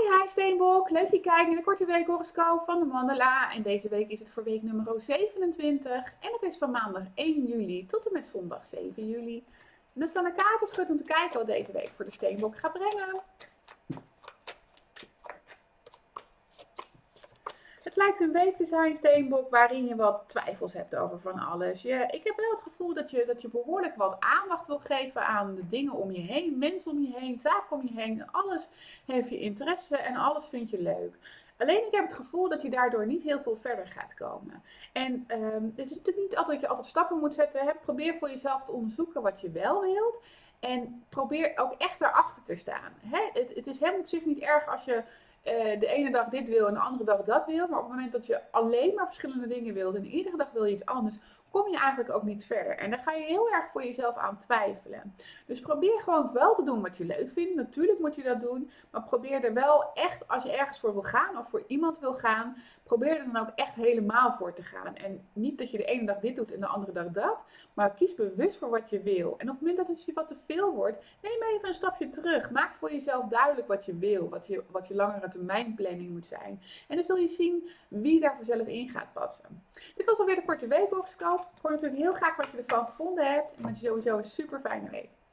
Hi Steenbok, leuk je kijkt naar de korte weekhoroscoop van de Mandala. En deze week is het voor week nummer 27 en het is van maandag 1 juli tot en met zondag 7 juli. En dan staan de kaarten schud om te kijken wat deze week voor de Steenbok gaat brengen. Het lijkt een week te zijn, Steenbok, waarin je wat twijfels hebt over van alles. Ik heb wel het gevoel dat je behoorlijk wat aandacht wil geven aan de dingen om je heen, mensen om je heen, zaken om je heen. Alles heeft je interesse en alles vind je leuk. Alleen ik heb het gevoel dat je daardoor niet heel veel verder gaat komen. En het is natuurlijk niet altijd dat je altijd stappen moet zetten. Hè? Probeer voor jezelf te onderzoeken wat je wel wilt. En probeer ook echt daarachter te staan. Hè? Het is helemaal op zich niet erg als je de ene dag dit wil en de andere dag dat wil. Maar op het moment dat je alleen maar verschillende dingen wilt en iedere dag wil je iets anders, kom je eigenlijk ook niet verder. En daar ga je heel erg voor jezelf aan twijfelen. Dus probeer gewoon wel te doen wat je leuk vindt. Natuurlijk moet je dat doen. Maar probeer er wel echt, als je ergens voor wil gaan of voor iemand wil gaan, probeer er dan ook echt helemaal voor te gaan. En niet dat je de ene dag dit doet en de andere dag dat. Maar kies bewust voor wat je wil. En op het moment dat het je wat te veel wordt, neem even een stapje terug. Maak voor jezelf duidelijk wat je wil. Wat je langere termijn planning moet zijn. En dan zul je zien wie daar vanzelf in gaat passen. Dit was alweer de korte weekhoroscoop. Ik hoor natuurlijk heel graag wat je ervan gevonden hebt. En wens je sowieso een super fijne week.